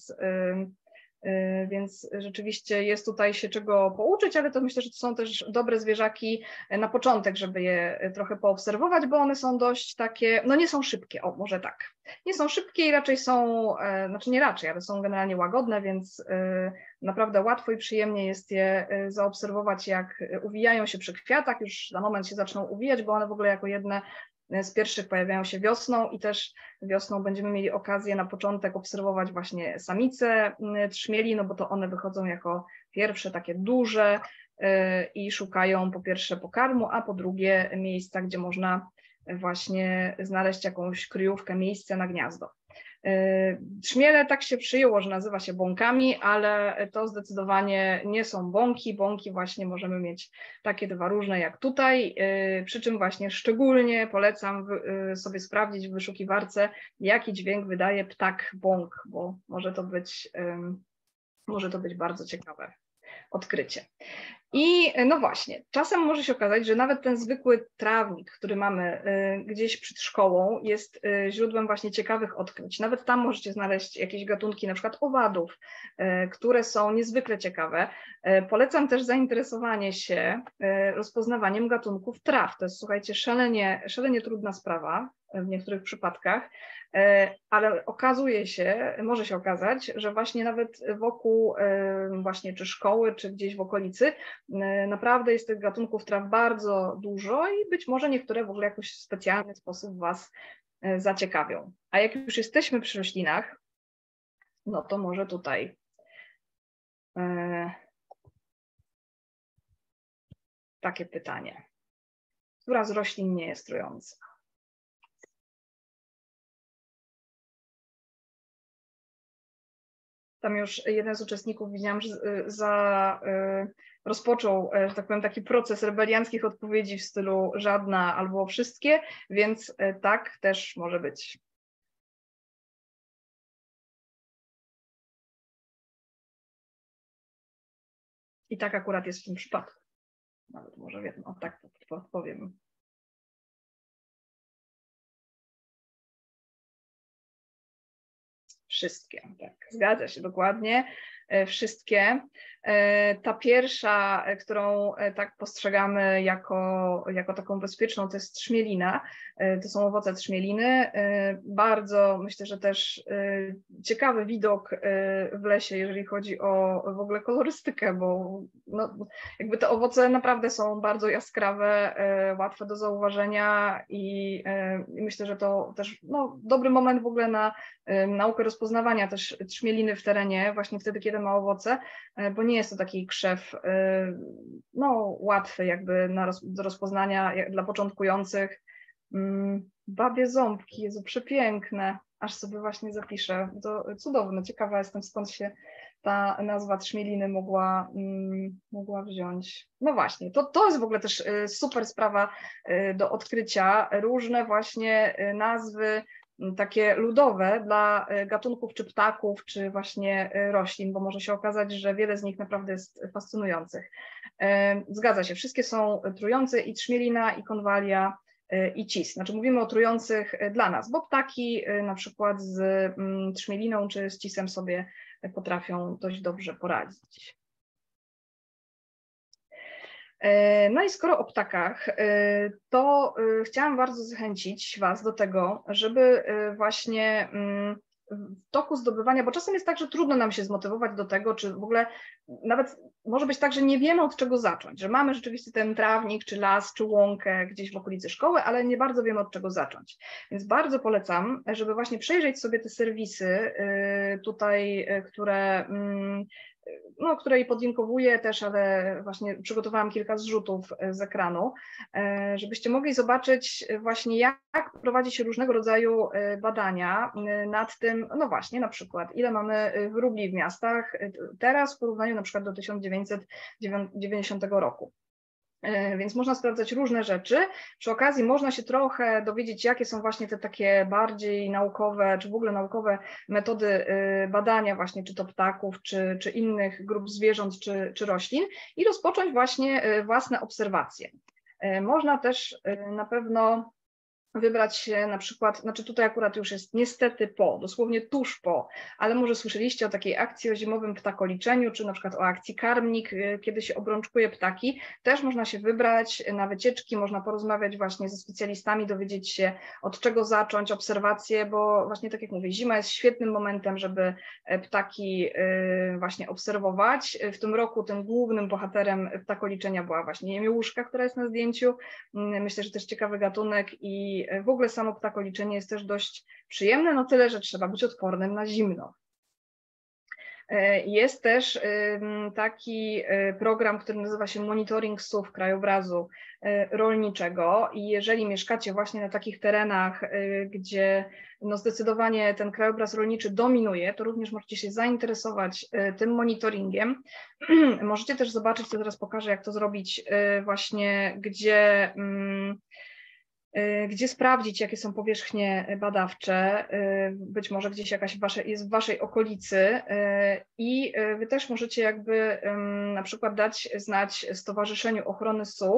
więc rzeczywiście jest tutaj się czego pouczyć, ale to myślę, że to są też dobre zwierzaki na początek, żeby je trochę poobserwować, bo one są dość takie, no nie są szybkie, o może tak. Nie są szybkie i raczej są, znaczy nie raczej, ale są generalnie łagodne, więc naprawdę łatwo i przyjemnie jest je zaobserwować, jak uwijają się przy kwiatach, już za moment się zaczną uwijać, bo one w ogóle jako jedne z pierwszych pojawiają się wiosną i też wiosną będziemy mieli okazję na początek obserwować właśnie samice trzmieli, no bo to one wychodzą jako pierwsze takie duże i szukają po pierwsze pokarmu, a po drugie miejsca, gdzie można właśnie znaleźć jakąś kryjówkę, miejsce na gniazdo. Trzmiele tak się przyjęło, że nazywa się bąkami, ale to zdecydowanie nie są bąki. Bąki właśnie możemy mieć takie dwa różne jak tutaj, przy czym właśnie szczególnie polecam sobie sprawdzić w wyszukiwarce, jaki dźwięk wydaje ptak bąk, bo może to być bardzo ciekawe odkrycie. I no właśnie, czasem może się okazać, że nawet ten zwykły trawnik, który mamy gdzieś przed szkołą, jest źródłem właśnie ciekawych odkryć. Nawet tam możecie znaleźć jakieś gatunki, na przykład owadów, które są niezwykle ciekawe. Polecam też zainteresowanie się rozpoznawaniem gatunków traw. To jest, słuchajcie, szalenie trudna sprawa. w niektórych przypadkach, ale może się okazać, że właśnie nawet wokół właśnie czy szkoły, czy gdzieś w okolicy naprawdę jest tych gatunków traw bardzo dużo i być może niektóre w ogóle jakoś w specjalny sposób Was zaciekawią. A jak już jesteśmy przy roślinach, no to może tutaj takie pytanie. Która z roślin nie jest trująca? Tam już jeden z uczestników, widziałam, że rozpoczął, że tak powiem, taki proces rebelianckich odpowiedzi w stylu żadna albo wszystkie, więc tak też może być. I tak akurat jest w tym przypadku. Nawet może wiem, tak odpowiem. Wszystkie, tak, zgadza się dokładnie. Wszystkie. Ta pierwsza, którą tak postrzegamy jako taką bezpieczną, to jest trzmielina. To są owoce trzmieliny. Bardzo, myślę, że też ciekawy widok w lesie, jeżeli chodzi o w ogóle kolorystykę, bo no, jakby te owoce naprawdę są bardzo jaskrawe, łatwe do zauważenia i myślę, że to też no, dobry moment w ogóle na naukę rozpoznawania też trzmieliny w terenie, właśnie wtedy, kiedy ma owoce, bo nie jest to taki krzew no, łatwy jakby do rozpoznania dla początkujących. Babie ząbki, Jezu, przepiękne, aż sobie właśnie zapiszę. To cudowne, ciekawa jestem, skąd się ta nazwa trzmieliny mogła wziąć. No właśnie, to jest w ogóle też super sprawa do odkrycia, różne właśnie nazwy takie ludowe dla gatunków czy ptaków, czy właśnie roślin, bo może się okazać, że wiele z nich naprawdę jest fascynujących. Zgadza się, wszystkie są trujące, i trzmielina, i konwalia, i cis. Znaczy mówimy o trujących dla nas, bo ptaki na przykład z trzmieliną czy z cisem sobie potrafią dość dobrze poradzić. No i skoro o ptakach, to chciałam bardzo zachęcić Was do tego, żeby właśnie w toku zdobywania, bo czasem jest tak, że trudno nam się zmotywować do tego, czy w ogóle nawet może być tak, że nie wiemy, od czego zacząć, że mamy rzeczywiście ten trawnik, czy las, czy łąkę gdzieś w okolicy szkoły, ale nie bardzo wiemy, od czego zacząć. Więc bardzo polecam, żeby właśnie przejrzeć sobie te serwisy tutaj, które której podlinkowuję też, ale właśnie przygotowałam kilka zrzutów z ekranu, żebyście mogli zobaczyć właśnie, jak prowadzić różnego rodzaju badania nad tym, no właśnie na przykład, ile mamy wróbli w miastach teraz w porównaniu na przykład do 1990 roku. Więc można sprawdzać różne rzeczy. Przy okazji można się trochę dowiedzieć, jakie są właśnie te takie bardziej naukowe, czy w ogóle naukowe metody badania właśnie, czy to ptaków, czy innych grup zwierząt, czy roślin, i rozpocząć właśnie własne obserwacje. Można też na pewno wybrać się na przykład, znaczy tutaj akurat już jest niestety dosłownie tuż po, ale może słyszeliście o takiej akcji o zimowym ptakoliczeniu, czy na przykład o akcji Karmnik, kiedy się obrączkuje ptaki. Też można się wybrać na wycieczki, można porozmawiać właśnie ze specjalistami, dowiedzieć się, od czego zacząć obserwacje, bo właśnie tak jak mówię, zima jest świetnym momentem, żeby ptaki właśnie obserwować. W tym roku tym głównym bohaterem ptakoliczenia była właśnie jemiołuszka, która jest na zdjęciu. Myślę, że też ciekawy gatunek i w ogóle samo ptakoliczenie jest też dość przyjemne, no tyle, że trzeba być odpornym na zimno. Jest też taki program, który nazywa się Monitoring SUV, krajobrazu rolniczego, i jeżeli mieszkacie właśnie na takich terenach, gdzie no zdecydowanie ten krajobraz rolniczy dominuje, to również możecie się zainteresować tym monitoringiem. Możecie też zobaczyć, to teraz pokażę, jak to zrobić właśnie, gdzie sprawdzić, jakie są powierzchnie badawcze, być może gdzieś jakaś jest w Waszej okolicy, i Wy też możecie jakby na przykład dać znać Stowarzyszeniu Ochrony SUV,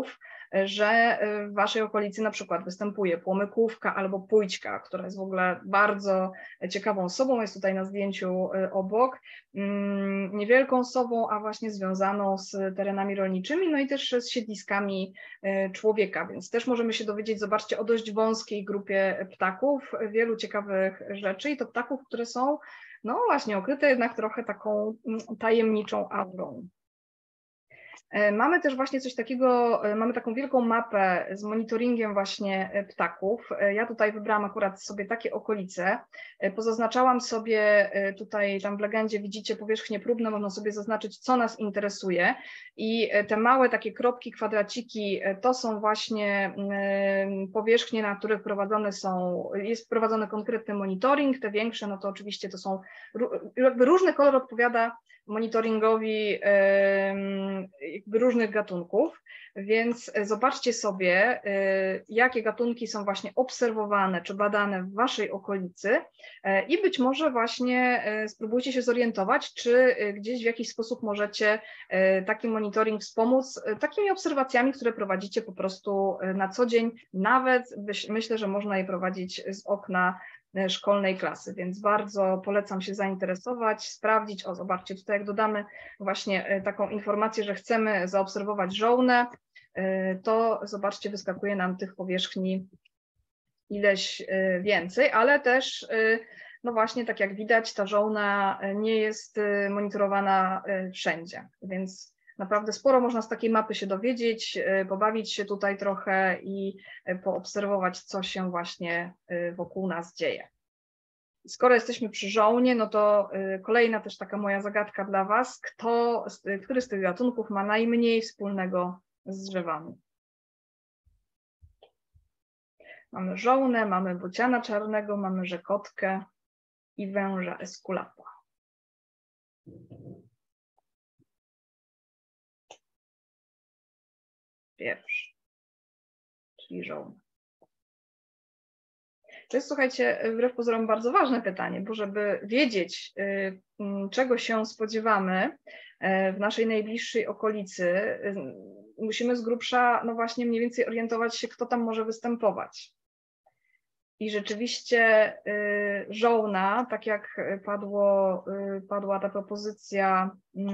że w waszej okolicy na przykład występuje płomykówka albo pójdźka, która jest w ogóle bardzo ciekawą sobą, jest tutaj na zdjęciu obok, niewielką sobą, a właśnie związaną z terenami rolniczymi, no i też z siedliskami człowieka, więc też możemy się dowiedzieć, zobaczcie, o dość wąskiej grupie ptaków, wielu ciekawych rzeczy i to ptaków, które są no właśnie okryte jednak trochę taką tajemniczą aurą. Mamy też właśnie coś takiego, mamy taką wielką mapę z monitoringiem właśnie ptaków. Ja tutaj wybrałam akurat sobie takie okolice. Pozaznaczałam sobie tutaj, tam w legendzie widzicie powierzchnie próbne, można sobie zaznaczyć, co nas interesuje. I te małe takie kropki, kwadraciki, to są właśnie powierzchnie, na których jest prowadzony konkretny monitoring. Te większe, no to oczywiście to są, jakby różny kolor odpowiada monitoringowi jakby różnych gatunków, więc zobaczcie sobie, jakie gatunki są właśnie obserwowane czy badane w waszej okolicy i być może właśnie spróbujcie się zorientować, czy gdzieś w jakiś sposób możecie taki monitoring wspomóc takimi obserwacjami, które prowadzicie po prostu na co dzień, nawet myślę, że można je prowadzić z okna szkolnej klasy, więc bardzo polecam się zainteresować, sprawdzić. O, zobaczcie, tutaj jak dodamy właśnie taką informację, że chcemy zaobserwować żołnę, to zobaczcie, wyskakuje nam tych powierzchni ileś więcej, ale też no właśnie, tak jak widać, ta żołna nie jest monitorowana wszędzie, więc naprawdę sporo można z takiej mapy się dowiedzieć, pobawić się tutaj trochę i poobserwować, co się właśnie wokół nas dzieje. Skoro jesteśmy przy żołnie, no to kolejna też taka moja zagadka dla was. Który z tych gatunków ma najmniej wspólnego z drzewami? Mamy żołnę, mamy bociana czarnego, mamy rzekotkę i węża esculapa. Pierwszy, czyli żołnierz. To jest, słuchajcie, wbrew pozorom bardzo ważne pytanie, bo żeby wiedzieć, czego się spodziewamy w naszej najbliższej okolicy, musimy z grubsza, no właśnie, mniej więcej orientować się, kto tam może występować. I rzeczywiście żołna, tak jak padła ta propozycja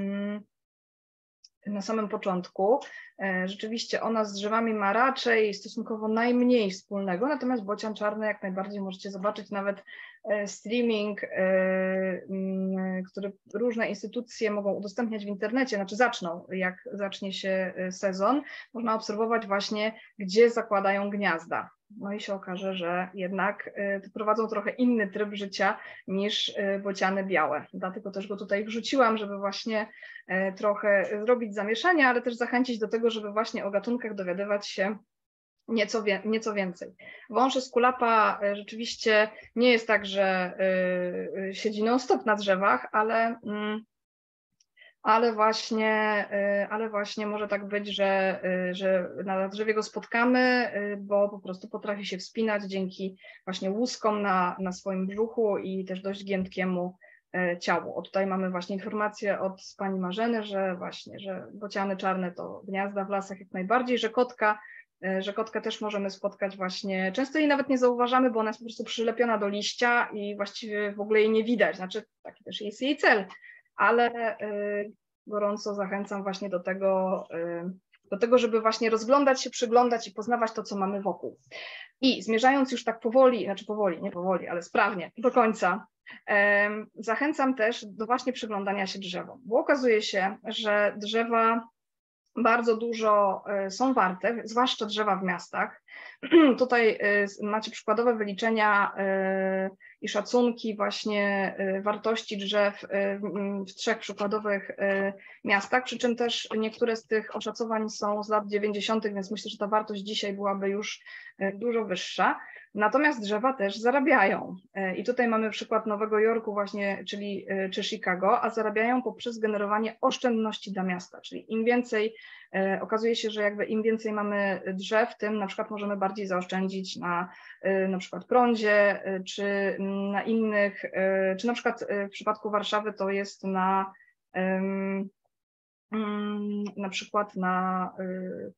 na samym początku, rzeczywiście ona z drzewami ma raczej stosunkowo najmniej wspólnego, natomiast bocian czarny jak najbardziej możecie zobaczyć, nawet streaming, który różne instytucje mogą udostępniać w internecie, znaczy zaczną, jak zacznie się sezon, można obserwować właśnie, gdzie zakładają gniazda. No i się okaże, że jednak prowadzą trochę inny tryb życia niż bociany białe. Dlatego też go tutaj wrzuciłam, żeby właśnie trochę zrobić zamieszanie, ale też zachęcić do tego, żeby właśnie o gatunkach dowiadywać się nieco więcej. Wąż esculapa rzeczywiście nie jest tak, że siedzi non-stop na drzewach, ale właśnie może tak być, że na drzewie go spotkamy, bo po prostu potrafi się wspinać dzięki właśnie łuskom na swoim brzuchu i też dość giętkiemu ciału. O, tutaj mamy właśnie informację od pani Marzeny, że bociany czarne to gniazda w lasach jak najbardziej, że kotkę też możemy spotkać właśnie, często jej nawet nie zauważamy, bo ona jest po prostu przylepiona do liścia i właściwie w ogóle jej nie widać, znaczy taki też jest jej cel, ale gorąco zachęcam właśnie do tego, żeby właśnie rozglądać się, przyglądać i poznawać to, co mamy wokół. I zmierzając już tak powoli, nie powoli, ale sprawnie do końca, zachęcam też do właśnie przyglądania się drzewom, bo okazuje się, że drzewa bardzo dużo są warte, zwłaszcza drzewa w miastach. Tutaj macie przykładowe wyliczenia i szacunki właśnie wartości drzew w 3 przykładowych miastach, przy czym też niektóre z tych oszacowań są z lat 90., więc myślę, że ta wartość dzisiaj byłaby już dużo wyższa. Natomiast drzewa też zarabiają. I tutaj mamy przykład Nowego Jorku właśnie, czy Chicago, a zarabiają poprzez generowanie oszczędności dla miasta, czyli im więcej, okazuje się, że jakby im więcej mamy drzew, tym na przykład możemy bardziej zaoszczędzić na przykład prądzie, czy na innych, czy na przykład w przypadku Warszawy to jest na przykład na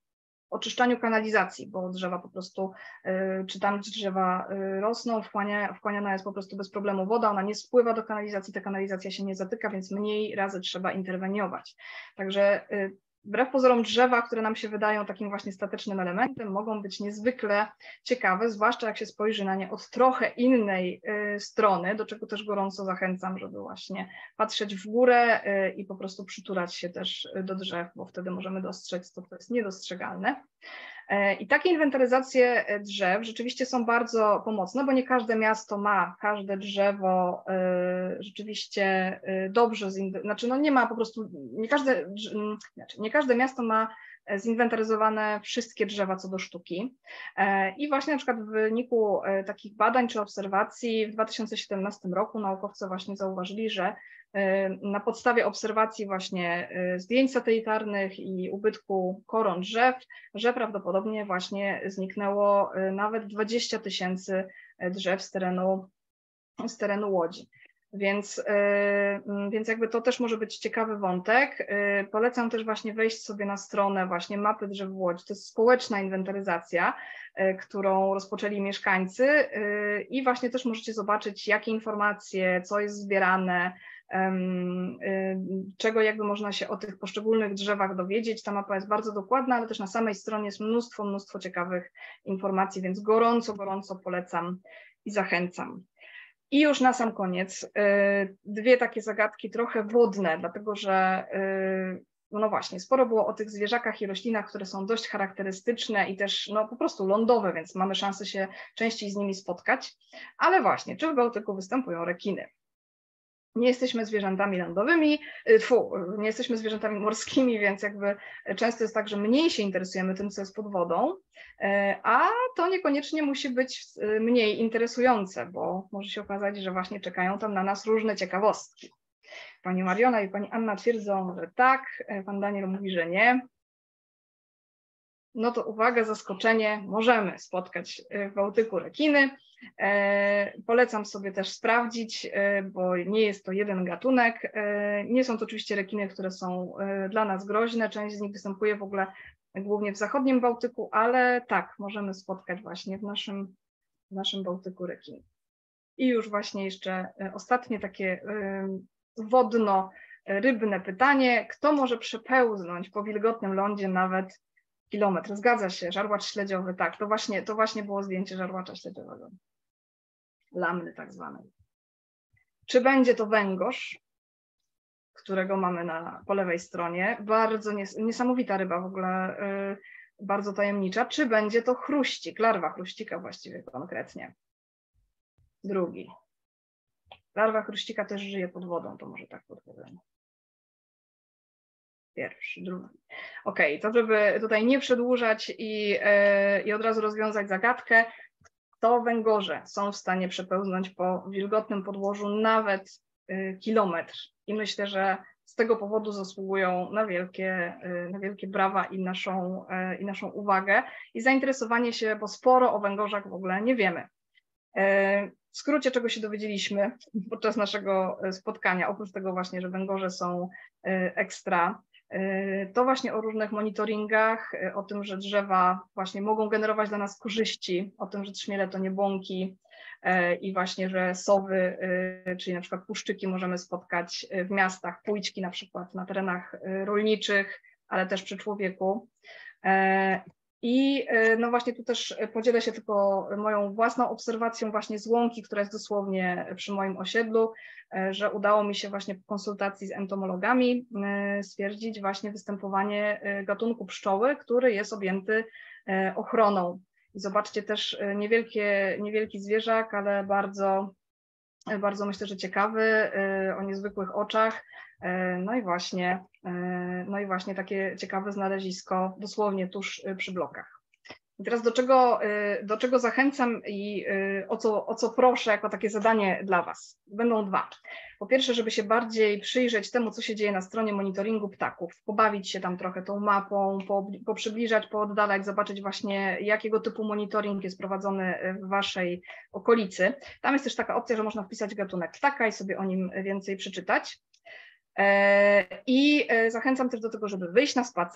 oczyszczaniu kanalizacji, bo drzewa po prostu, czy tam drzewa rosną, wchłaniana jest po prostu bez problemu woda, ona nie spływa do kanalizacji, ta kanalizacja się nie zatyka, więc mniej razy trzeba interweniować. Także wbrew pozorom drzewa, które nam się wydają takim właśnie statycznym elementem, mogą być niezwykle ciekawe, zwłaszcza jak się spojrzy na nie od trochę innej strony, do czego też gorąco zachęcam, żeby właśnie patrzeć w górę i po prostu przytulać się też do drzew, bo wtedy możemy dostrzec to, co jest niedostrzegalne. I takie inwentaryzacje drzew rzeczywiście są bardzo pomocne, bo nie każde miasto ma każde drzewo rzeczywiście dobrze, znaczy no nie ma po prostu, nie każde miasto ma zinwentaryzowane wszystkie drzewa co do sztuki. I właśnie na przykład w wyniku takich badań czy obserwacji w 2017 roku naukowcy właśnie zauważyli, że na podstawie obserwacji właśnie zdjęć satelitarnych i ubytku koron drzew, że prawdopodobnie właśnie zniknęło nawet 20 000 drzew z terenu Łodzi. Więc jakby to też może być ciekawy wątek. Polecam też właśnie wejść sobie na stronę właśnie Mapy Drzew w Łodzi. To jest społeczna inwentaryzacja, którą rozpoczęli mieszkańcy i właśnie też możecie zobaczyć, jakie informacje, co jest zbierane, czego jakby można się o tych poszczególnych drzewach dowiedzieć. Ta mapa jest bardzo dokładna, ale też na samej stronie jest mnóstwo ciekawych informacji, więc gorąco polecam i zachęcam. I już na sam koniec dwie takie zagadki trochę wodne, dlatego że no właśnie, sporo było o tych zwierzakach i roślinach, które są dość charakterystyczne i też no po prostu lądowe, więc mamy szansę się częściej z nimi spotkać. Ale właśnie, czy w Bałtyku występują rekiny? Nie jesteśmy zwierzętami lądowymi, nie jesteśmy zwierzętami morskimi, więc jakby często jest tak, że mniej się interesujemy tym, co jest pod wodą, a to niekoniecznie musi być mniej interesujące, bo może się okazać, że właśnie czekają tam na nas różne ciekawostki. Pani Mariona i pani Anna twierdzą, że tak, pan Daniel mówi, że nie. No to uwaga, zaskoczenie, możemy spotkać w Bałtyku rekiny. Polecam sobie też sprawdzić, bo nie jest to jeden gatunek. Nie są to oczywiście rekiny, które są dla nas groźne. Część z nich występuje w ogóle głównie w zachodnim Bałtyku, ale tak, możemy spotkać właśnie w naszym Bałtyku rekiny. I już właśnie jeszcze ostatnie takie wodno-rybne pytanie. Kto może przepełznąć po wilgotnym lądzie nawet kilometr? Zgadza się, żarłacz śledziowy, tak, to właśnie było zdjęcie żarłacza śledziowego. Lamny tak zwanej. Czy będzie to węgorz, którego mamy po lewej stronie? Bardzo niesamowita ryba w ogóle, bardzo tajemnicza. Czy będzie to chruścik, larwa chruścika właściwie konkretnie? Drugi. Larwa chruścika też żyje pod wodą, to może tak podpowiemy. Pierwszy, drugi. Ok, to żeby tutaj nie przedłużać i od razu rozwiązać zagadkę, to węgorze są w stanie przepełznąć po wilgotnym podłożu nawet kilometr. I myślę, że z tego powodu zasługują na wielkie brawa i naszą uwagę i zainteresowanie się, bo sporo o węgorzach w ogóle nie wiemy. W skrócie, czego się dowiedzieliśmy podczas naszego spotkania, oprócz tego właśnie, że węgorze są ekstra, to właśnie o różnych monitoringach, o tym, że drzewa właśnie mogą generować dla nas korzyści, o tym, że trzmiele to nie błąki i właśnie, że sowy, czyli na przykład puszczyki możemy spotkać w miastach, pójczki na przykład na terenach rolniczych, ale też przy człowieku. I no właśnie tu też podzielę się tylko moją własną obserwacją właśnie z łąki, która jest dosłownie przy moim osiedlu, że udało mi się właśnie po konsultacji z entomologami stwierdzić właśnie występowanie gatunku pszczoły, który jest objęty ochroną. I zobaczcie też niewielki zwierzak, ale bardzo myślę, że ciekawy, o niezwykłych oczach. No i właśnie takie ciekawe znalezisko dosłownie tuż przy blokach. I teraz do czego zachęcam i o co proszę jako takie zadanie dla Was? Będą dwa. Po pierwsze, żeby się bardziej przyjrzeć temu, co się dzieje na stronie monitoringu ptaków, pobawić się tam trochę tą mapą, poprzybliżać, pooddalać, zobaczyć właśnie jakiego typu monitoring jest prowadzony w Waszej okolicy. Tam jest też taka opcja, że można wpisać gatunek ptaka i sobie o nim więcej przeczytać. I zachęcam też do tego, żeby wyjść na spacer,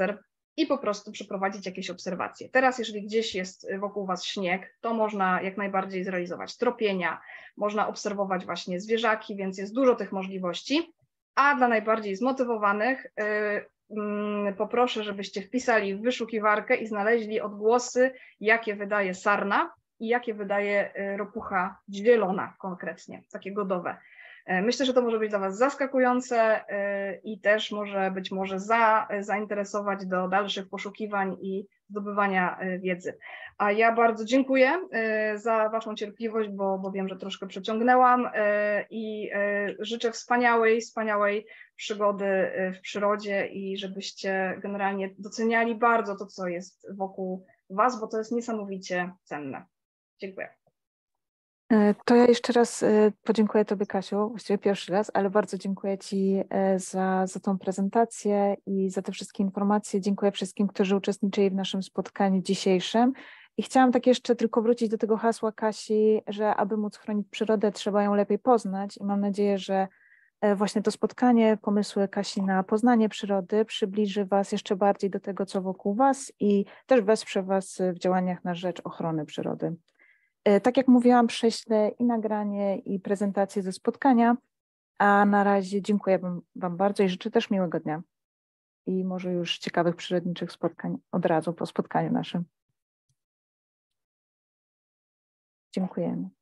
i po prostu przeprowadzić jakieś obserwacje. Teraz, jeżeli gdzieś jest wokół Was śnieg, to można jak najbardziej zrealizować tropienia, można obserwować właśnie zwierzaki, więc jest dużo tych możliwości, a dla najbardziej zmotywowanych poproszę, żebyście wpisali w wyszukiwarkę i znaleźli odgłosy, jakie wydaje sarna i jakie wydaje ropucha zielona konkretnie, takie godowe. Myślę, że to może być dla Was zaskakujące i też może być może zainteresować do dalszych poszukiwań i zdobywania wiedzy. A ja bardzo dziękuję za Waszą cierpliwość, bo wiem, że troszkę przeciągnęłam i życzę wspaniałej przygody w przyrodzie i żebyście generalnie doceniali bardzo to, co jest wokół Was, bo to jest niesamowicie cenne. Dziękuję. To ja jeszcze raz podziękuję Tobie, Kasiu, właściwie pierwszy raz, ale bardzo dziękuję Ci za tą prezentację i za te wszystkie informacje. Dziękuję wszystkim, którzy uczestniczyli w naszym spotkaniu dzisiejszym. I chciałam tak jeszcze tylko wrócić do tego hasła Kasi, że aby móc chronić przyrodę, trzeba ją lepiej poznać i mam nadzieję, że właśnie to spotkanie, pomysły Kasi na poznanie przyrody przybliży Was jeszcze bardziej do tego, co wokół Was i też wesprze Was w działaniach na rzecz ochrony przyrody. Tak jak mówiłam, prześlę i nagranie, i prezentację ze spotkania, a na razie dziękuję Wam bardzo i życzę też miłego dnia i może już ciekawych przyrodniczych spotkań od razu po spotkaniu naszym. Dziękujemy.